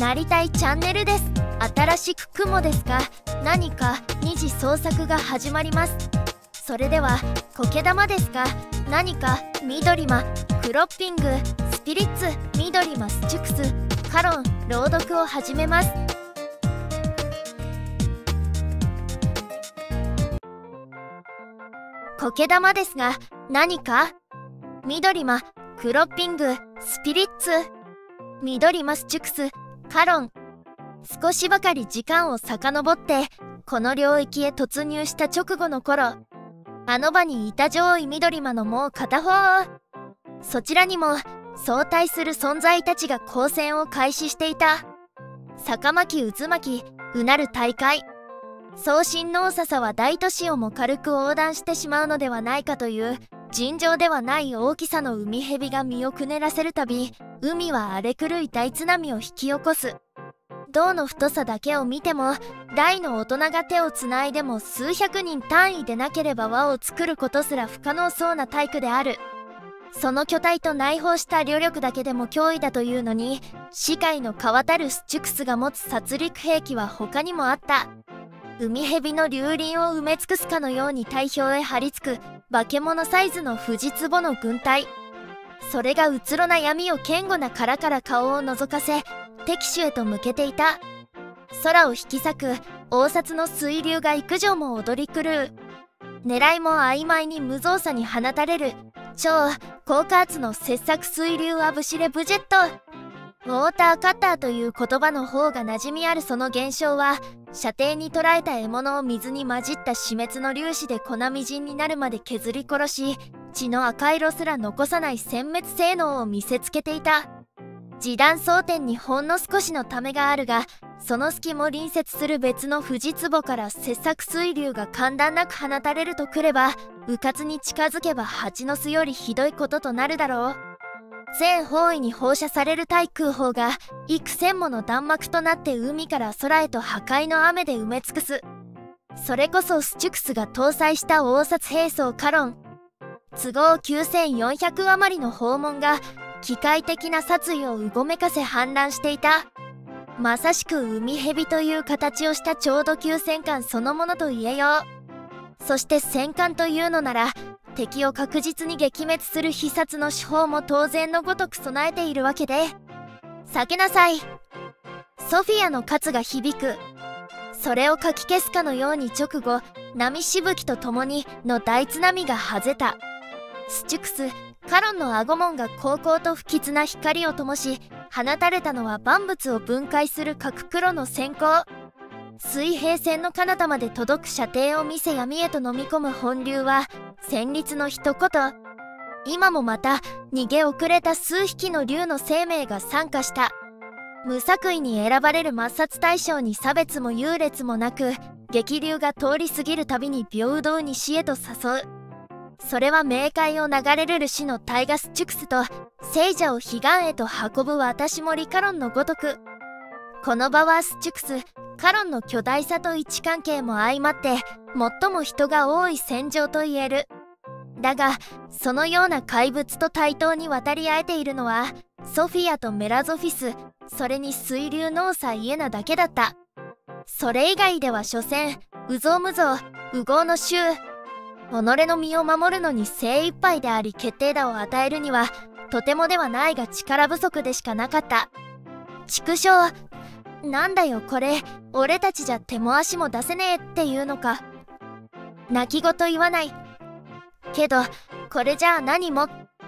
なりたいチャンネルです。新しく雲ですか何か二次創作が始まります。それでは苔玉ですか何か緑間クロッピングスピリッツ緑間スチュクスカロン朗読を始めます。苔玉ですが何か緑間クロッピングスピリッツ緑マスチュクスカロン。少しばかり時間を遡ってこの領域へ突入した直後の頃、あの場にいた上位緑間のもう片方、そちらにも相対する存在たちが交戦を開始していた。坂巻渦巻きうなる大会、送信の多さは大都市をも軽く横断してしまうのではないかという尋常ではない大きさの海蛇が身をくねらせるたび、海は荒れ狂い大津波を引き起こす。銅の太さだけを見ても大の大人が手をつないでも数百人単位でなければ輪を作ることすら不可能そうな体躯である。その巨体と内包した旅力だけでも脅威だというのに、世界の川たるスチュクスが持つ殺戮兵器は他にもあった。海蛇の流輪を埋め尽くすかのように体表へ張り付く化け物サイズのフジツボの軍隊。それがうつろな闇を堅固な殻から顔を覗かせ敵手へと向けていた。空を引き裂く王札の水流が幾畳も踊り狂う。狙いも曖昧に無造作に放たれる超高加圧の切削水流アブシレブジェット。ウォーターカッターという言葉の方が馴染みあるその現象は、射程に捉えた獲物を水に混じった死滅の粒子で粉みじんになるまで削り殺し、血の赤色すら残さない殲滅性能を見せつけていた。示弾装填にほんの少しのためがあるが、その隙も隣接する別のフジツボから切削水流が間断なく放たれるとくれば、迂闊に近づけば蜂の巣よりひどいこととなるだろう。全方位に放射される対空砲が幾千もの弾幕となって海から空へと破壊の雨で埋め尽くす。それこそスチュクスが搭載した応殺兵装カロン。都合9400余りの砲門が機械的な殺意をうごめかせ氾濫していた。まさしく海蛇という形をした超度級戦艦そのものと言えよう。そして戦艦というのなら敵を確実に撃滅する必殺の手法も当然のごとく備えているわけで、避けなさい。ソフィアの喝が響く。それをかき消すかのように直後、波しぶきとともにの大津波がはぜた。スチュクスカロンの顎門が高々と不吉な光を灯し、放たれたのは万物を分解する核黒の閃光。水平線の彼方まで届く射程を見せ闇へと飲み込む本流は旋律の一言。今もまた逃げ遅れた数匹の竜の生命が参加した。無作為に選ばれる抹殺対象に差別も優劣もなく、激流が通り過ぎるたびに平等に死へと誘う。それは冥界を流れる死のタイガスチュクスと聖者を彼岸へと運ぶ私もリカロンのごとく。この場はスチュクスカロンの巨大さと位置関係も相まって最も人が多い戦場と言える。だがそのような怪物と対等に渡り合えているのはソフィアとメラゾフィス、それに水流ノーサイエナだけだった。それ以外では所詮有象無象右合の衆。己の身を守るのに精一杯であり決定打を与えるにはとてもではないが力不足でしかなかった。畜生、なんだよこれ、俺たちじゃ手も足も出せねえっていうのか。泣き言言わないけどこれじゃあ何も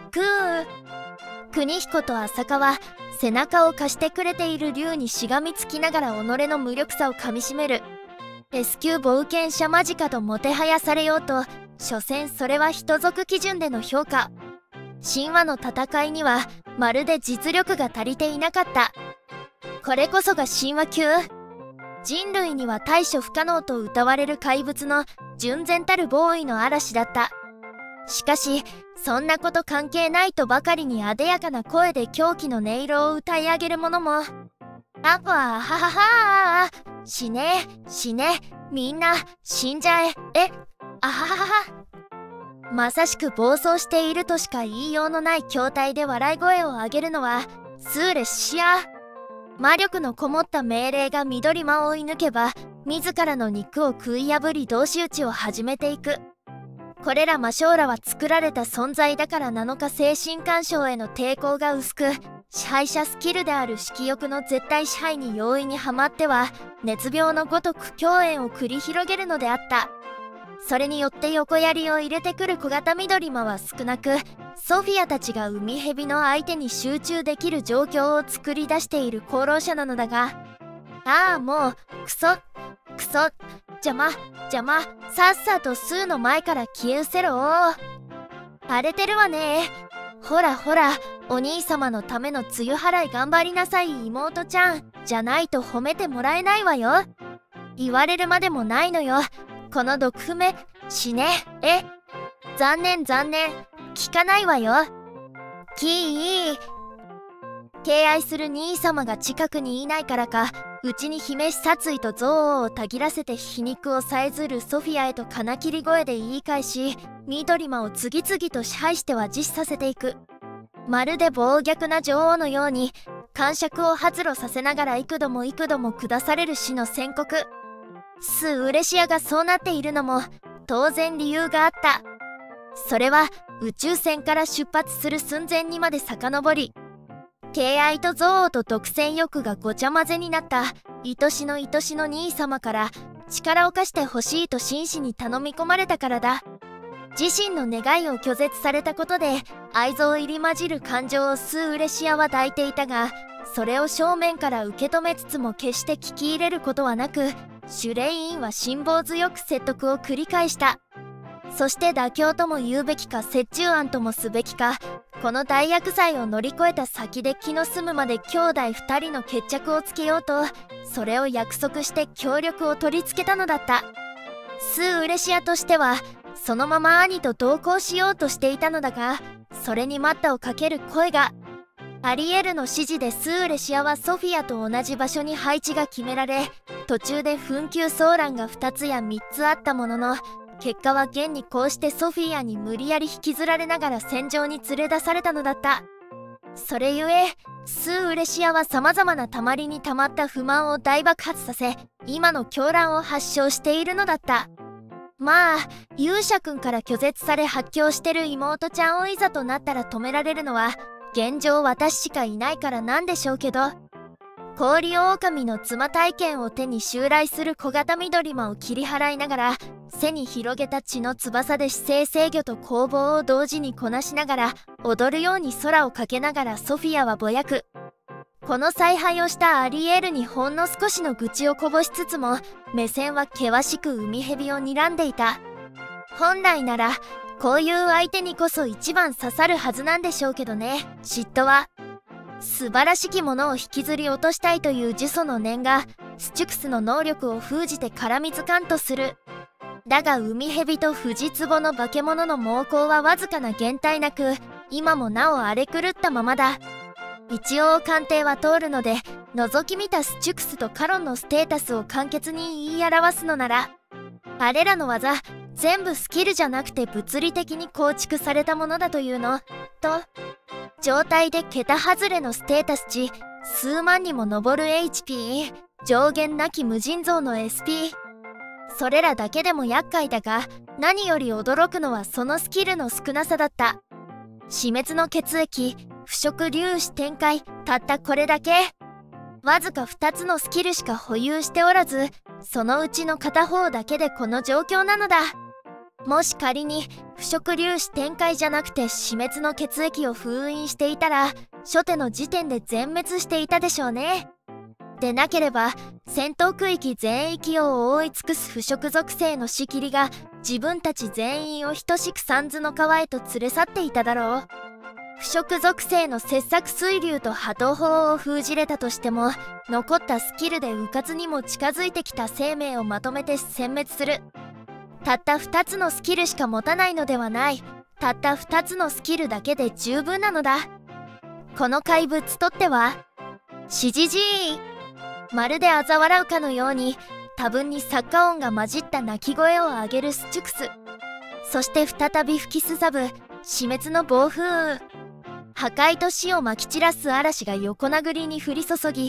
邦彦と浅香は背中を貸してくれている竜にしがみつきながら己の無力さをかみしめる。S 級冒険者間近ともてはやされようと、所詮それは人族基準での評価。神話の戦いにはまるで実力が足りていなかった。これこそが神話級。人類には対処不可能と謳われる怪物の純然たる防衛の嵐だった。しかしそんなこと関係ないとばかりに艶やかな声で狂気の音色を歌い上げる者も、あはははは死ね死ねみんな死んじゃえあははは。まさしく暴走しているとしか言いようのない筐体で笑い声を上げるのはスーレシア。 魔力のこもった命令が緑間を追い抜けば、自らの肉を食い破り同士討ちを始めていく。これら魔将らは作られた存在だからなのか、精神干渉への抵抗が薄く、支配者スキルである色欲の絶対支配に容易にはまっては、熱病のごとく狂炎を繰り広げるのであった。それによって横槍を入れてくる小型緑間は少なく、ソフィアたちが海蛇の相手に集中できる状況を作り出している功労者なのだが、ああもうクソ邪魔さっさとスーの前から消え失せろ。荒れてるわね。ほらお兄様のための梅雨払い頑張りなさい妹ちゃん、じゃないと褒めてもらえないわよ。言われるまでもないのよ、この毒踏め死ね。残念聞かないわよ。敬愛する兄様が近くにいないからか、うちに姫し殺意と憎悪をたぎらせて皮肉をさえずるソフィアへと金切り声で言い返し、緑間を次々と支配しては自死させていく。まるで暴虐な女王のように感触を発露させながら幾度も下される死の宣告。スーウレシアがそうなっているのも当然理由があった。それは宇宙船から出発する寸前にまで遡り、敬愛と憎悪と独占欲がごちゃ混ぜになった愛しの兄様から力を貸してほしいと真摯に頼み込まれたからだ。自身の願いを拒絶されたことで愛憎入り混じる感情をスーウレシアは抱いていたが、それを正面から受け止めつつも決して聞き入れることはなく、シュレインは辛抱強く説得を繰り返した。そして妥協とも言うべきか折衷案ともすべきか、この大厄災を乗り越えた先で気の済むまで兄弟2人の決着をつけようと、それを約束して協力を取り付けたのだった。スーウレシアとしてはそのまま兄と同行しようとしていたのだが、それに待ったをかける声が。アリエルの指示でスーウレシアはソフィアと同じ場所に配置が決められ、途中で紛糾騒乱が2つや3つあったものの、結果は現にこうしてソフィアに無理やり引きずられながら戦場に連れ出されたのだった。それゆえスーウレシアはさまざまなたまりにたまった不満を大爆発させ、今の狂乱を発症しているのだった。まあ勇者くんから拒絶され発狂してる妹ちゃんをいざとなったら止められるのは現状私しかいないからなんでしょうけど、氷狼の妻体験を手に襲来する小型緑間を切り払いながら、背に広げた血の翼で姿勢制御と攻防を同時にこなしながら踊るように空をかけながらソフィアはぼやく。この采配をしたアリエルにほんの少しの愚痴をこぼしつつも、目線は険しく海蛇を睨んでいた。本来ならこういう相手にこそ一番刺さるはずなんでしょうけどね。嫉妬は素晴らしきものを引きずり落としたいという呪詛の念がスチュクスの能力を封じて絡みつかんとする。だが海蛇とフジツボの化け物の猛攻はわずかな減退なく、今もなお荒れ狂ったままだ。一応鑑定は通るので、覗き見たスチュクスとカロンのステータスを簡潔に言い表すのなら、あれらの技全部スキルじゃなくて物理的に構築されたものだというのと、状態で桁外れのステータス値数万にも上る HP、 上限なき無尽蔵の SP、 それらだけでも厄介だが、何より驚くのはそのスキルの少なさだった。死滅の血液、腐食粒子展開、たったこれだけ。わずか2つのスキルしか保有しておらず、そのうちの片方だけでこの状況なのだ。もし仮に腐食粒子展開じゃなくて死滅の血液を封印していたら、初手の時点で全滅していたでしょうね。でなければ戦闘区域全域を覆い尽くす腐食属性の仕切りが自分たち全員を等しく三途の川へと連れ去っていただろう。腐食属性の切削水流と波動砲を封じれたとしても、残ったスキルで迂闊にも近づいてきた生命をまとめて殲滅する。たった2つのスキルしか持たないのではない。たった2つのスキルだけで十分なのだ。この怪物とってはしじじい。まるで嘲笑うかのように多分に作家音が混じった鳴き声を上げるスチュクス。そして再び吹きすさぶ死滅の暴風雨。破壊と死をまき散らす嵐が横殴りに降り注ぎ、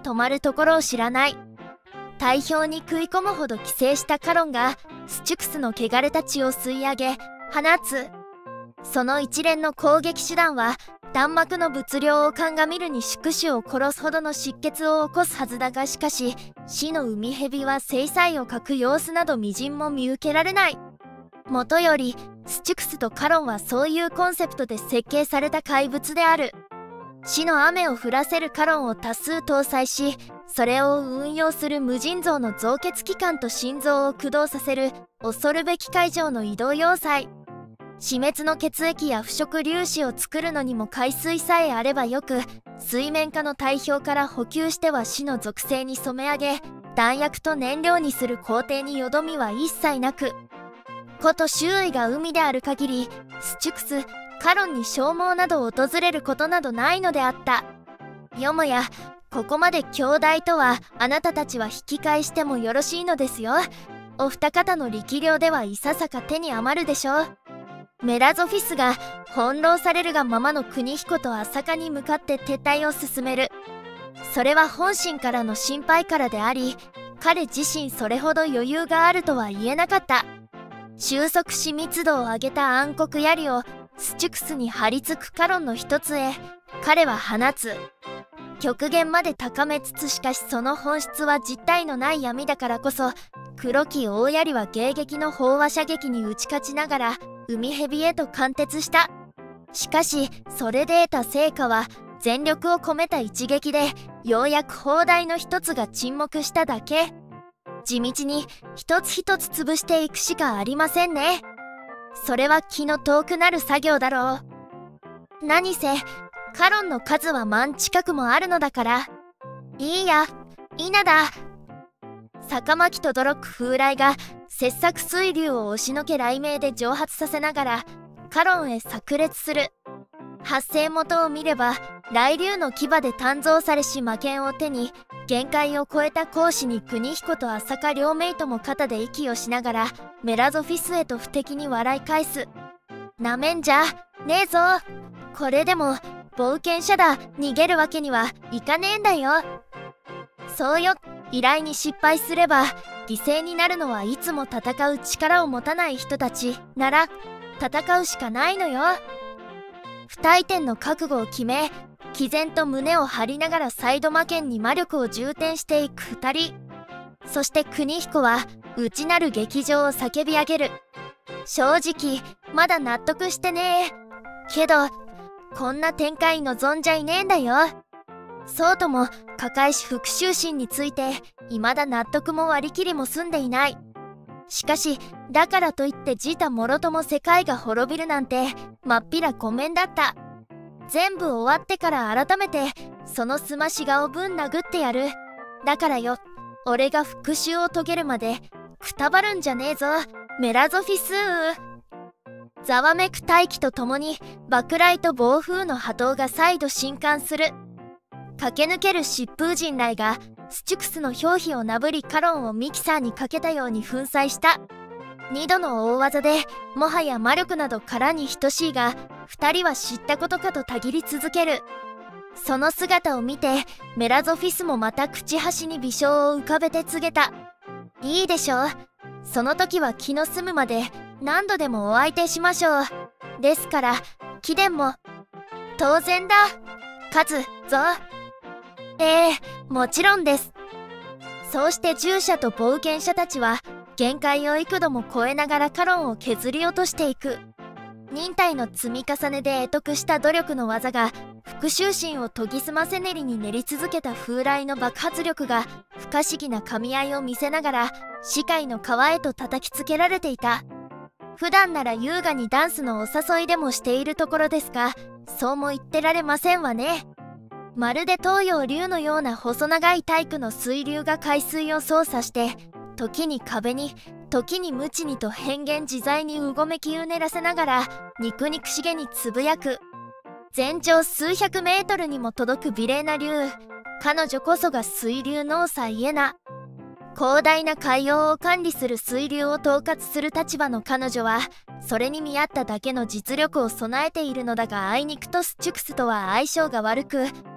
止まるところを知らない。体表に食い込むほど寄生したカロンがスチュクスの汚れた血を吸い上げ放つ。その一連の攻撃手段は弾幕の物量を鑑みるに宿主を殺すほどの失血を起こすはずだが、しかし死の海蛇は精彩を欠く様子などみじんも見受けられない。もとよりスチュクスとカロンはそういうコンセプトで設計された怪物である。死の雨を降らせるカロンを多数搭載し、それを運用する無尽蔵の造血器官と心臓を駆動させる恐るべき海上の移動要塞。死滅の血液や腐食粒子を作るのにも海水さえあればよく、水面下の体表から補給しては死の属性に染め上げ、弾薬と燃料にする工程によどみは一切なく、こと周囲が海である限りスチュクス、カロンに消耗など訪れることなどないのであった。よもやここまで強大とはあなたたちは引き返してもよろしいのですよ。お二方の力量ではいささか手に余るでしょう。メラゾフィスが翻弄されるがままの邦彦と朝霞に向かって撤退を進める。それは本心からの心配からであり、彼自身それほど余裕があるとは言えなかった。収束し密度を上げた暗黒槍をスチュクスに張り付くカロンの一つへ彼は放つ。極限まで高めつつ、しかしその本質は実体のない闇だからこそ、黒き大槍は迎撃の飽和射撃に打ち勝ちながら海蛇へと貫徹した。しかしそれで得た成果は全力を込めた一撃でようやく砲台の一つが沈黙しただけ。地道に一つ一つ潰していくしかありませんね。それは気の遠くなる作業だろう。何せカロンの数は万近くもあるのだから。いいや、稲だ。坂巻と泥く風来が切削水流を押しのけ雷鳴で蒸発させながらカロンへ炸裂する。発生元を見れば雷流の牙で鍛造されし魔剣を手に、限界を超えた講師に邦彦と朝霞両名とも肩で息をしながらメラゾフィスへと不敵に笑い返す。なめんじゃねえぞ。これでも冒険者だ。逃げるわけにはいかねえんだよ。そうよ。依頼に失敗すれば犠牲になるのはいつも戦う力を持たない人たちなら戦うしかないのよ。不退転の覚悟を決め、毅然と胸を張りながらサイド魔剣に魔力を充填していく2人。そして邦彦は内なる劇場を叫び上げる。正直まだ納得してねえけど、こんな展開望んじゃいねえんだよ。そうとも加海市復讐心について未だ納得も割り切りも済んでいない。しかしだからといって自他もろとも世界が滅びるなんてまっぴらごめんだった。全部終わってから改めてそのすましがをぶん殴ってやる。だからよ、俺が復讐を遂げるまでくたばるんじゃねえぞ、メラゾフィスー。ざわめく大気とともに爆雷と暴風の波動が再度震撼する。駆け抜ける疾風陣雷がスチュクスの表皮をなぶりカロンをミキサーにかけたように粉砕した。2度の大技でもはや魔力など空に等しいが、2人は知ったことかとたぎり続ける。その姿を見てメラゾフィスもまた口端に微笑を浮かべて告げた。いいでしょう。その時は気の済むまで何度でもお相手しましょう。ですから貴殿も当然だ。勝つぞ。もちろんです。そうして従者と冒険者たちは限界を幾度も超えながらカロンを削り落としていく。忍耐の積み重ねで得得した努力の技が復讐心を研ぎ澄ませ練りに練り続けた風来の爆発力が不可思議な噛み合いを見せながら視界の川へと叩きつけられていた。普段なら優雅にダンスのお誘いでもしているところですが、そうも言ってられませんわね。まるで東洋竜のような細長い体育の水流が海水を操作して、時に壁に時に無知にと変幻自在にうごめきうねらせながら肉肉しげにつぶやく。全長数百メートルにも届く美麗な竜。彼女こそが水流ノーサイエナ。広大な海洋を管理する水流を統括する立場の彼女はそれに見合っただけの実力を備えているのだが、あいにくとスチュクスとは相性が悪く、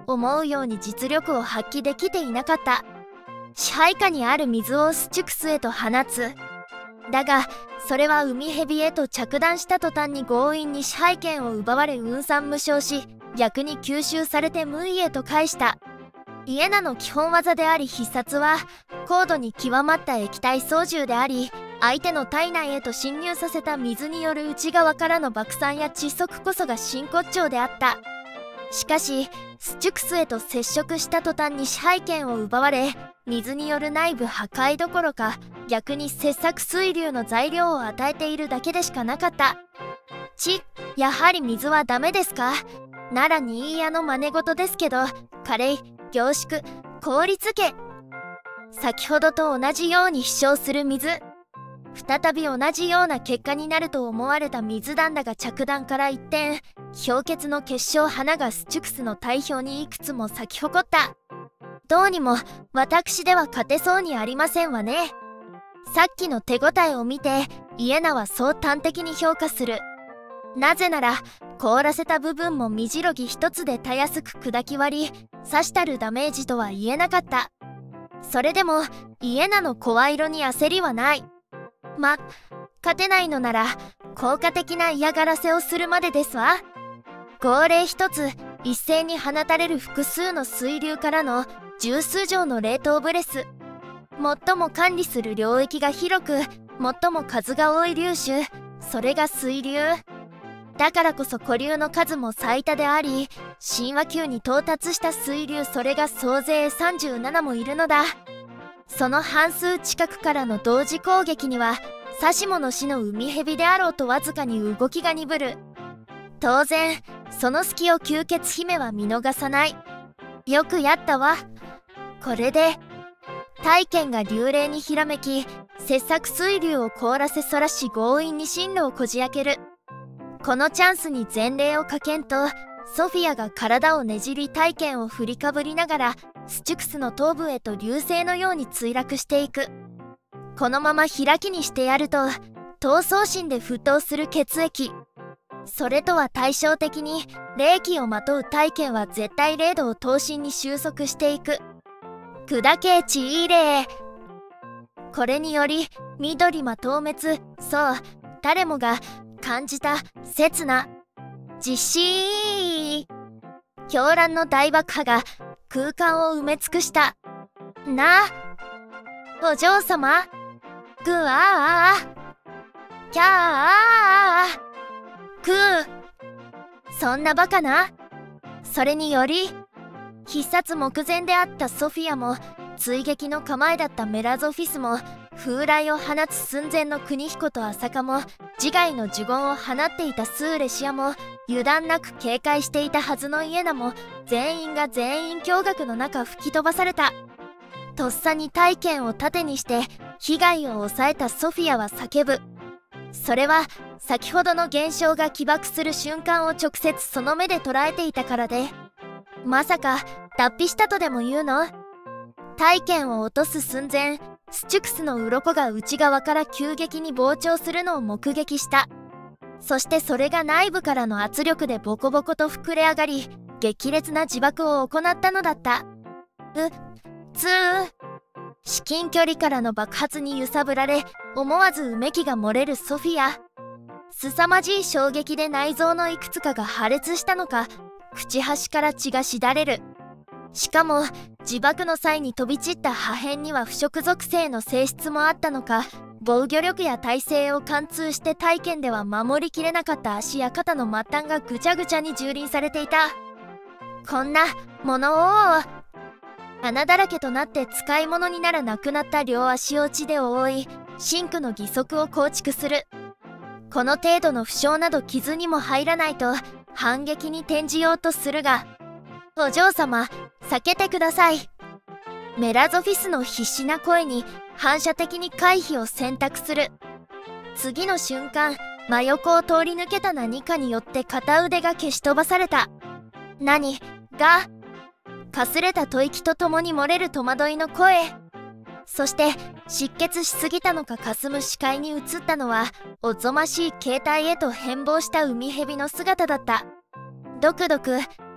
思うように実力を発揮できていなかった。支配下にある水をスチュクスへと放つ。だがそれは海蛇へと着弾した途端に強引に支配権を奪われ雲散無償し、逆に吸収されて無為へと返した。イエナの基本技であり必殺は高度に極まった液体操縦であり、相手の体内へと侵入させた水による内側からの爆散や窒息こそが真骨頂であった。しかしスチュクスへと接触した途端に支配権を奪われ、水による内部破壊どころか逆に切削水流の材料を与えているだけでしかなかった。やはり水はダメですか？なら新谷の真似事ですけど、加齢、凝縮、効率付け。先ほどと同じように飛翔する水。再び同じような結果になると思われた水弾だが着弾から一転、氷結の結晶花がスチュクスの体表にいくつも咲き誇った。どうにも私では勝てそうにありませんわね。さっきの手応えを見てイエナはそう端的に評価する。なぜなら凍らせた部分も身白ぎ一つでたやすく砕き割り、さしたるダメージとは言えなかった。それでもイエナの声色に焦りはない。勝てないのなら効果的な嫌がらせをするまでですわ。号令一つ一斉に放たれる複数の水流からの十数条の冷凍ブレス。最も管理する領域が広く最も数が多い粒子、それが水流。だからこそ固粒の数も最多であり、神話級に到達した水流、それが総勢37もいるのだ。その半数近くからの同時攻撃には指物師の海蛇であろうとわずかに動きが鈍る。当然その隙を吸血姫は見逃さない。よくやったわ。これで大剣が流霊にひらめき、切削水流を凍らせそらし強引に進路をこじ開ける。このチャンスに前例をかけんと、ソフィアが体をねじり大剣を振りかぶりながらスチュクスの頭部へと流星のように墜落していく。このまま開きにしてやると闘争心で沸騰する血液、それとは対照的に霊気をまとう大剣は絶対0度を刀身に収束していく。砕けちいれ。これにより緑魔倒滅、そう誰もが感じた刹那実施。狂乱の大爆破が空間を埋め尽くした。なあお嬢様、ぐわーキャーくー。そんなバカな。それにより必殺目前であったソフィアも追撃の構えだったメラゾフィスも風雷を放つ寸前の邦彦と朝香も自害の呪言を放っていたスーレシアも油断なく警戒していたはずのイエナも全員が全員驚愕の中吹き飛ばされた。とっさに大剣を盾にして被害を抑えたソフィアは叫ぶ。それは先ほどの現象が起爆する瞬間を直接その目で捉えていたからで、まさか脱皮したとでも言うの？大剣を落とす寸前、スチュクスの鱗が内側から急激に膨張するのを目撃した。そしてそれが内部からの圧力でボコボコと膨れ上がり、激烈な自爆を行ったのだった。至近距離からの爆発に揺さぶられ、思わずうめきが漏れるソフィア。凄まじい衝撃で内臓のいくつかが破裂したのか、口端から血がしだれる。しかも自爆の際に飛び散った破片には腐食属性の性質もあったのか、防御力や耐性を貫通して大剣では守りきれなかった足や肩の末端がぐちゃぐちゃに蹂躙されていた。こんなものを穴だらけとなって使い物にならなくなった両足を血で覆い、真紅の義足を構築する。この程度の負傷など傷にも入らないと反撃に転じようとするが、お嬢様避けてください。メラゾフィスの必死な声に反射的に回避を選択する。次の瞬間、真横を通り抜けた何かによって片腕が消し飛ばされた。何が？かすれた吐息とともに漏れる戸惑いの声。そして失血しすぎたのか霞む視界に映ったのはおぞましい形態へと変貌した海蛇の姿だった。ドクドク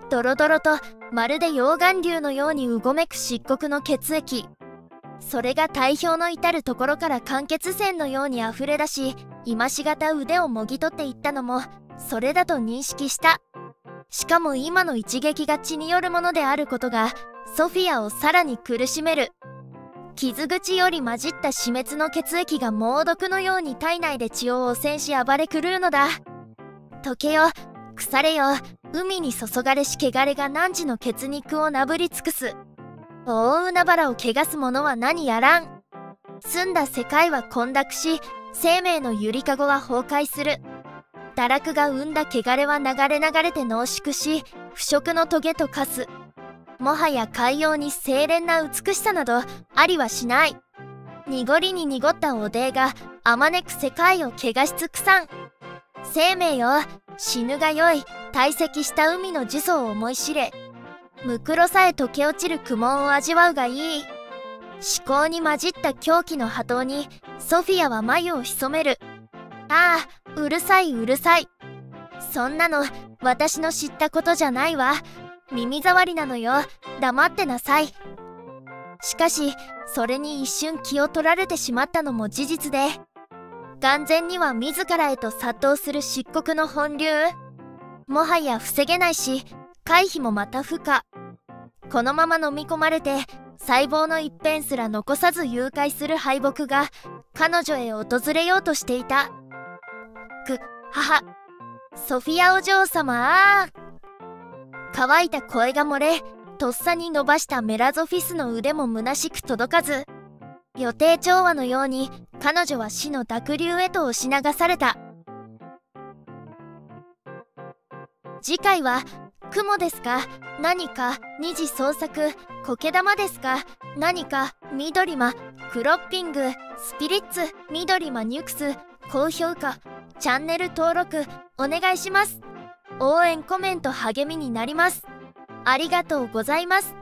ドロドロとまるで溶岩流のようにうごめく漆黒の血液。それが体表の至る所から間欠泉のようにあふれ出し、今しがた腕をもぎ取っていったのもそれだと認識した。しかも今の一撃が血によるものであることがソフィアをさらに苦しめる。傷口より混じった死滅の血液が猛毒のように体内で血を汚染し暴れ狂うのだ。溶けよ、腐れよ、海に注がれし汚れが汝の血肉をなぶり尽くす。大海原を汚す者は何やらん。澄んだ世界は混濁し、生命のゆりかごは崩壊する。堕落が生んだ汚れは流れ流れて濃縮し、腐食の棘と化す。もはや海洋に清廉な美しさなどありはしない。濁りに濁ったおでいがあまねく世界を汚し尽くさん。生命よ、死ぬがよい。堆積した海の呪詛を思い知れ。むくろさえ溶け落ちる苦悶を味わうがいい。思考に混じった狂気の波動にソフィアは眉を潜める。ああ、うるさいうるさい。そんなの私の知ったことじゃないわ。耳障りなのよ。黙ってなさい。しかしそれに一瞬気を取られてしまったのも事実で、眼前には自らへと殺到する漆黒の本流。もはや防げないし回避もまた不可。このまま飲み込まれて細胞の一片すら残さず誘拐する敗北が彼女へ訪れようとしていた。母ソフィアお嬢様。乾いた声が漏れ、とっさに伸ばしたメラゾフィスの腕も虚しく届かず、予定調和のように彼女は死の濁流へと押し流された。次回は雲ですか、何か二次創作、苔玉ですか、何か緑間、クロッピング、スピリッツ、緑間ニュクス、高評価、チャンネル登録お願いします。応援コメント励みになります。ありがとうございます。